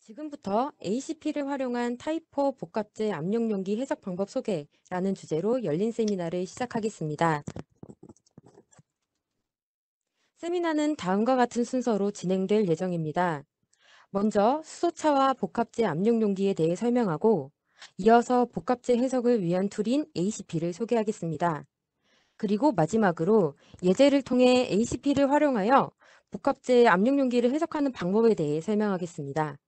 지금부터 ACP를 활용한 타이포 복합재 압력용기 해석 방법 소개라는 주제로 열린 세미나를 시작하겠습니다. 세미나는 다음과 같은 순서로 진행될 예정입니다. 먼저 수소차와 복합재 압력용기에 대해 설명하고 이어서 복합재 해석을 위한 툴인 ACP를 소개하겠습니다. 그리고 마지막으로 예제를 통해 ACP를 활용하여 복합재 압력용기를 해석하는 방법에 대해 설명하겠습니다.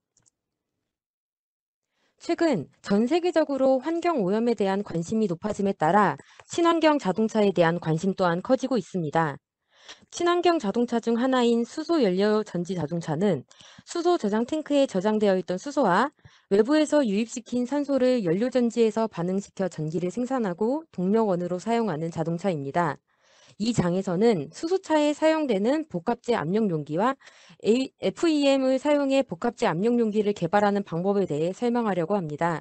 최근 전 세계적으로 환경 오염에 대한 관심이 높아짐에 따라 친환경 자동차에 대한 관심 또한 커지고 있습니다. 친환경 자동차 중 하나인 수소 연료 전지 자동차는 수소 저장 탱크에 저장되어 있던 수소와 외부에서 유입시킨 산소를 연료 전지에서 반응시켜 전기를 생산하고 동력원으로 사용하는 자동차입니다. 이 장에서는 수소차에 사용되는 복합재 압력 용기와 FEM을 사용해 복합재 압력 용기를 개발하는 방법에 대해 설명하려고 합니다.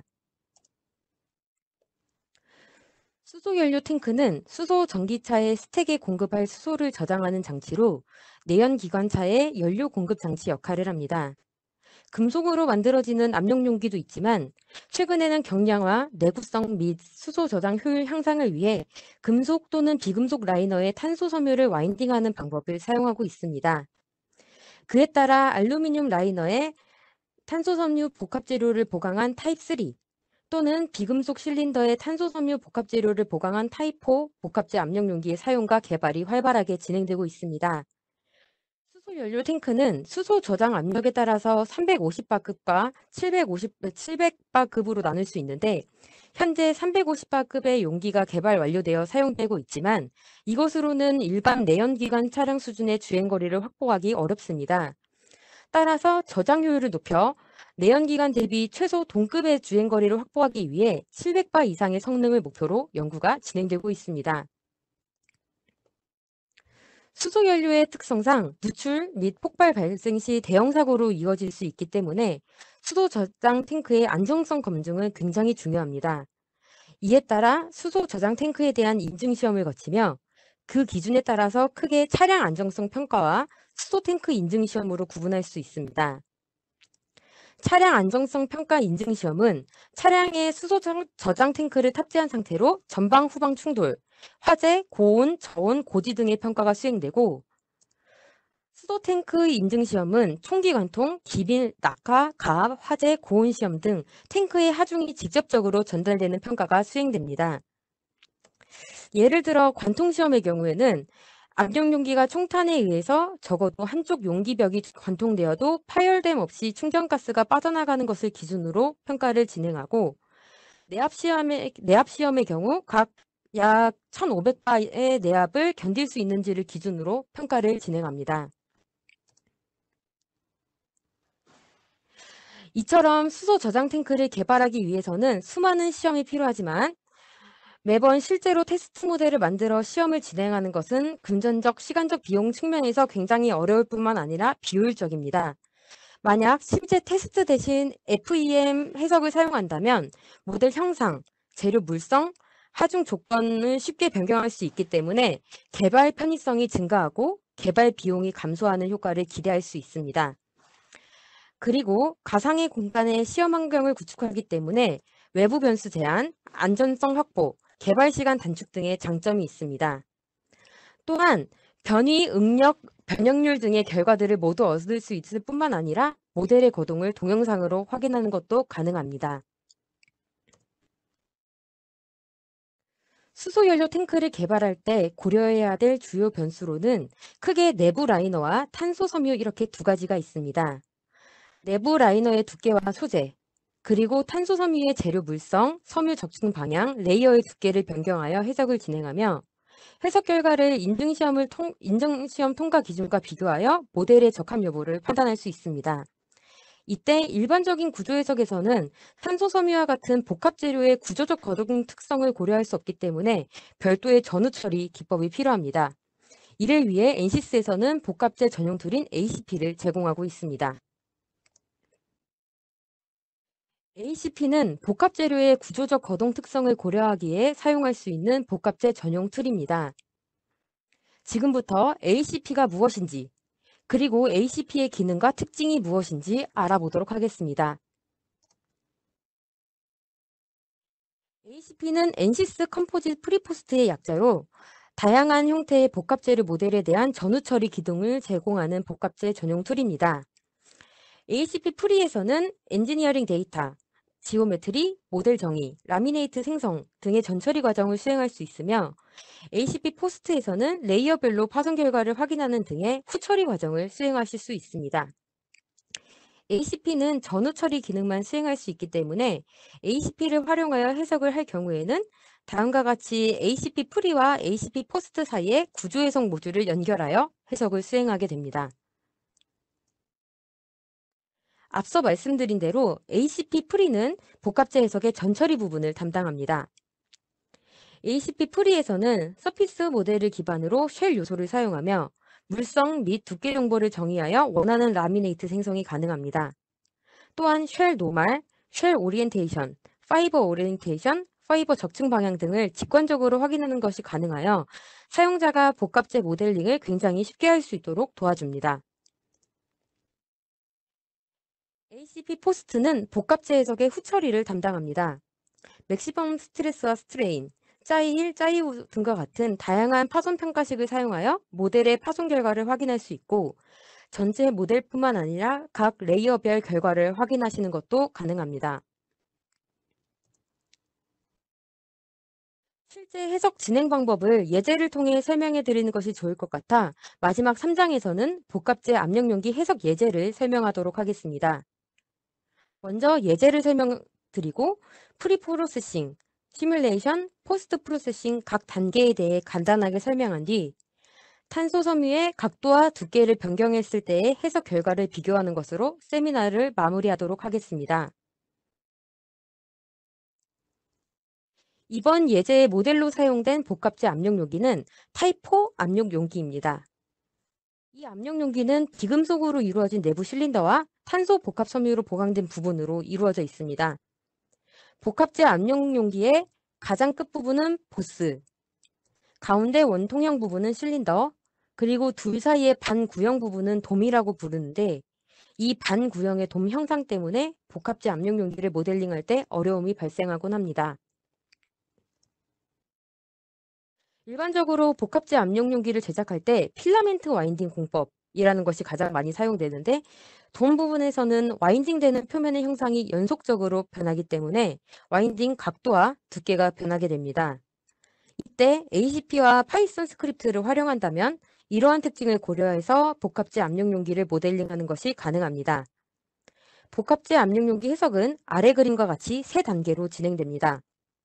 수소 연료 탱크는 수소 전기차의 스택에 공급할 수소를 저장하는 장치로 내연기관차의 연료 공급 장치 역할을 합니다. 금속으로 만들어지는 압력 용기도 있지만 최근에는 경량화, 내구성 및 수소 저장 효율 향상을 위해 금속 또는 비금속 라이너에 탄소 섬유를 와인딩하는 방법을 사용하고 있습니다. 그에 따라 알루미늄 라이너에 탄소 섬유 복합 재료를 보강한 타입 3 또는 비금속 실린더에 탄소 섬유 복합 재료를 보강한 타입 4 복합재 압력 용기의 사용과 개발이 활발하게 진행되고 있습니다. 수소 연료 탱크는 수소 저장 압력에 따라서 350바급과 700바급으로 나눌 수 있는데 현재 350바급의 용기가 개발 완료되어 사용되고 있지만 이것으로는 일반 내연기관 차량 수준의 주행거리를 확보하기 어렵습니다. 따라서 저장 효율을 높여 내연기관 대비 최소 동급의 주행거리를 확보하기 위해 700바 이상의 성능을 목표로 연구가 진행되고 있습니다. 수소연료의 특성상 누출 및 폭발 발생 시 대형 사고로 이어질 수 있기 때문에 수소 저장 탱크의 안정성 검증은 굉장히 중요합니다. 이에 따라 수소 저장 탱크에 대한 인증 시험을 거치며 그 기준에 따라서 크게 차량 안정성 평가와 수소 탱크 인증 시험으로 구분할 수 있습니다. 차량 안정성 평가 인증 시험은 차량에 수소 저장 탱크를 탑재한 상태로 전방 후방 충돌, 화재, 고온, 저온, 고지 등의 평가가 수행되고 수소 탱크 인증 시험은 총기 관통, 기빈, 낙하, 가압, 화재, 고온 시험 등 탱크의 하중이 직접적으로 전달되는 평가가 수행됩니다. 예를 들어 관통 시험의 경우에는 압력 용기가 총탄에 의해서 적어도 한쪽 용기벽이 관통되어도 파열됨 없이 충전가스가 빠져나가는 것을 기준으로 평가를 진행하고 내압 시험의 경우 각 약 1,500바의 내압을 견딜 수 있는지를 기준으로 평가를 진행합니다. 이처럼 수소 저장 탱크를 개발하기 위해서는 수많은 시험이 필요하지만 매번 실제로 테스트 모델을 만들어 시험을 진행하는 것은 금전적, 시간적 비용 측면에서 굉장히 어려울 뿐만 아니라 비효율적입니다. 만약 실제 테스트 대신 FEM 해석을 사용한다면 모델 형상, 재료 물성, 하중 조건을 쉽게 변경할 수 있기 때문에 개발 편의성이 증가하고 개발 비용이 감소하는 효과를 기대할 수 있습니다. 그리고 가상의 공간의 시험 환경을 구축하기 때문에 외부 변수 제한, 안전성 확보, 개발 시간 단축 등의 장점이 있습니다. 또한 변이, 응력, 변형률 등의 결과들을 모두 얻을 수 있을 뿐만 아니라 모델의 거동을 동영상으로 확인하는 것도 가능합니다. 수소연료 탱크를 개발할 때 고려해야 될 주요 변수로는 크게 내부 라이너와 탄소 섬유 이렇게 두 가지가 있습니다. 내부 라이너의 두께와 소재, 그리고 탄소 섬유의 재료 물성, 섬유 적중 방향, 레이어의 두께를 변경하여 해석을 진행하며 해석 결과를 인증시험 통과 기준과 비교하여 모델의 적합 여부를 판단할 수 있습니다. 이때 일반적인 구조 해석에서는 탄소 섬유와 같은 복합 재료의 구조적 거동 특성을 고려할 수 없기 때문에 별도의 전후 처리 기법이 필요합니다. 이를 위해 엔시스에서는 복합재 전용 툴인 ACP를 제공하고 있습니다. ACP는 복합 재료의 구조적 거동 특성을 고려하기에 사용할 수 있는 복합재 전용 툴입니다. 지금부터 ACP가 무엇인지, 그리고 ACP의 기능과 특징이 무엇인지 알아보도록 하겠습니다. ACP는 엔시스 컴포짓 프리포스트의 약자로 다양한 형태의 복합재료 모델에 대한 전후 처리 기능을 제공하는 복합재 전용 툴입니다. ACP 프리에서는 엔지니어링 데이터, 지오메트리, 모델 정의, 라미네이트 생성 등의 전처리 과정을 수행할 수 있으며 ACP 포스트에서는 레이어별로 파손 결과를 확인하는 등의 후처리 과정을 수행하실 수 있습니다. ACP는 전후 처리 기능만 수행할 수 있기 때문에 ACP를 활용하여 해석을 할 경우에는 다음과 같이 ACP 프리와 ACP 포스트 사이에 구조 해석 모듈을 연결하여 해석을 수행하게 됩니다. 앞서 말씀드린 대로 ACP 프리는 복합재 해석의 전처리 부분을 담당합니다. ACP 프리에서는 서피스 모델을 기반으로 쉘 요소를 사용하며 물성 및 두께 정보를 정의하여 원하는 라미네이트 생성이 가능합니다. 또한 쉘 노말, 쉘 오리엔테이션, 파이버 오리엔테이션, 파이버 적층 방향 등을 직관적으로 확인하는 것이 가능하여 사용자가 복합재 모델링을 굉장히 쉽게 할 수 있도록 도와줍니다. ACP 포스트는 복합재 해석의 후처리를 담당합니다. 맥시멈 스트레스와 스트레인, 짜이1, 짜이2 등과 같은 다양한 파손 평가식을 사용하여 모델의 파손 결과를 확인할 수 있고 전체 모델뿐만 아니라 각 레이어별 결과를 확인하시는 것도 가능합니다. 실제 해석 진행 방법을 예제를 통해 설명해 드리는 것이 좋을 것 같아 마지막 3장에서는 복합재 압력용기 해석 예제를 설명하도록 하겠습니다. 먼저 예제를 설명드리고 프리프로세싱, 시뮬레이션, 포스트 프로세싱 각 단계에 대해 간단하게 설명한 뒤 탄소 섬유의 각도와 두께를 변경했을 때의 해석 결과를 비교하는 것으로 세미나를 마무리하도록 하겠습니다. 이번 예제의 모델로 사용된 복합재 압력용기는 타입 4 압력용기입니다. 이 압력용기는 비금속으로 이루어진 내부 실린더와 탄소 복합 섬유로 보강된 부분으로 이루어져 있습니다. 복합재 압력용기의 가장 끝부분은 보스, 가운데 원통형 부분은 실린더, 그리고 둘 사이의 반구형 부분은 돔이라고 부르는데 이 반구형의 돔 형상 때문에 복합재 압력용기를 모델링할 때 어려움이 발생하곤 합니다. 일반적으로 복합재 압력용기를 제작할 때 필라멘트 와인딩 공법이라는 것이 가장 많이 사용되는데 돔 부분에서는 와인딩되는 표면의 형상이 연속적으로 변하기 때문에 와인딩 각도와 두께가 변하게 됩니다. 이때 ACP와 파이썬 스크립트를 활용한다면 이러한 특징을 고려해서 복합재 압력용기를 모델링하는 것이 가능합니다. 복합재 압력용기 해석은 아래 그림과 같이 3단계로 진행됩니다.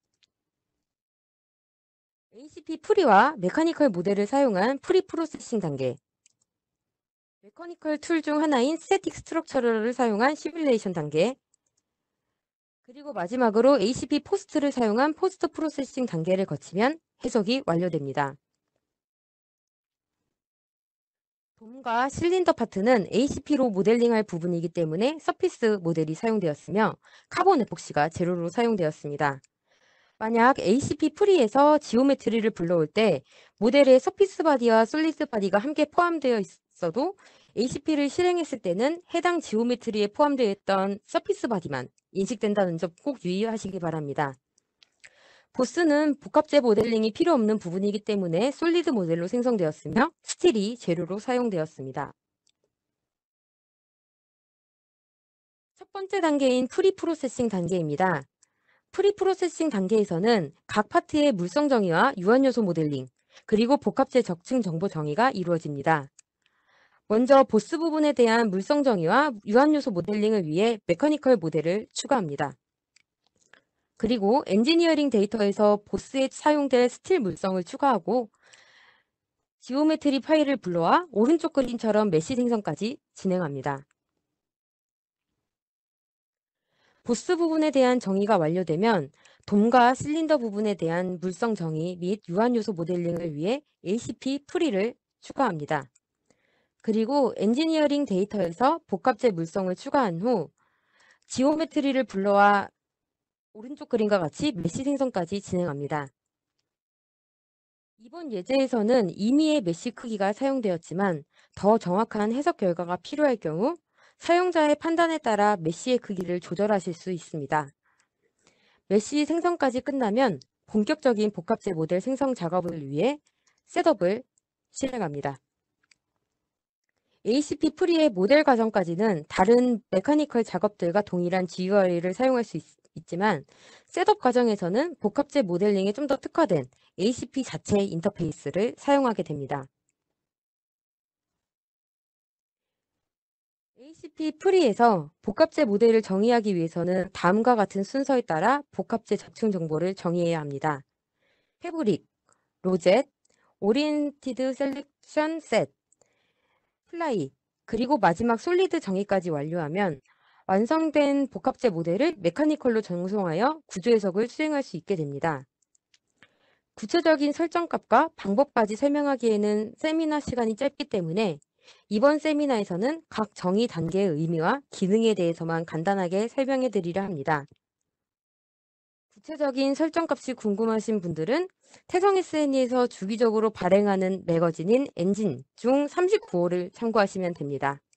ACP 프리와 메카니컬 모델을 사용한 프리 프로세싱 단계, 메커니컬 툴 중 하나인 스태틱 스트럭처러를 사용한 시뮬레이션 단계, 그리고 마지막으로 ACP 포스트를 사용한 포스트 프로세싱 단계를 거치면 해석이 완료됩니다. 돔과 실린더 파트는 ACP로 모델링할 부분이기 때문에 서피스 모델이 사용되었으며 카본 에폭시가 재료로 사용되었습니다. 만약 ACP 프리에서 지오메트리를 불러올 때 모델에 서피스 바디와 솔리드 바디가 함께 포함되어 있어도 ACP를 실행했을 때는 해당 지오메트리에 포함되어 있던 서피스 바디만 인식된다는 점 꼭 유의하시기 바랍니다. 보스는 복합재 모델링이 필요 없는 부분이기 때문에 솔리드 모델로 생성되었으며 스틸이 재료로 사용되었습니다. 첫 번째 단계인 프리 프로세싱 단계입니다. 프리 프로세싱 단계에서는 각 파트의 물성 정의와 유한 요소 모델링, 그리고 복합재 적층 정보 정의가 이루어집니다. 먼저 보스 부분에 대한 물성 정의와 유한 요소 모델링을 위해 메커니컬 모델을 추가합니다. 그리고 엔지니어링 데이터에서 보스에 사용될 스틸 물성을 추가하고 지오메트리 파일을 불러와 오른쪽 그림처럼 메시 생성까지 진행합니다. 보스 부분에 대한 정의가 완료되면 돔과 실린더 부분에 대한 물성 정의 및 유한 요소 모델링을 위해 ACP 프리를 추가합니다. 그리고 엔지니어링 데이터에서 복합재 물성을 추가한 후 지오메트리를 불러와 오른쪽 그림과 같이 메시 생성까지 진행합니다. 이번 예제에서는 임의의 메시 크기가 사용되었지만 더 정확한 해석 결과가 필요할 경우 사용자의 판단에 따라 메시의 크기를 조절하실 수 있습니다. 메시 생성까지 끝나면 본격적인 복합체 모델 생성 작업을 위해 셋업을 실행합니다. ACP 프리의 모델 과정까지는 다른 메커니컬 작업들과 동일한 GUI를 사용할 수 있지만 셋업 과정에서는 복합체 모델링에 좀 더 특화된 ACP 자체의 인터페이스를 사용하게 됩니다. ACP 프리에서 복합체 모델을 정의하기 위해서는 다음과 같은 순서에 따라 복합체 적층 정보를 정의해야 합니다. 패브릭, 로젯, 오리엔티드 셀렉션 셋, 플라이, 그리고 마지막 솔리드 정의까지 완료하면 완성된 복합체 모델을 메카니컬로 전송하여 구조 해석을 수행할 수 있게 됩니다. 구체적인 설정값과 방법까지 설명하기에는 세미나 시간이 짧기 때문에 이번 세미나에서는 각 정의 단계의 의미와 기능에 대해서만 간단하게 설명해 드리려 합니다. 구체적인 설정값이 궁금하신 분들은 태성 SNE에서 주기적으로 발행하는 매거진인 엔진 중 39호를 참고하시면 됩니다.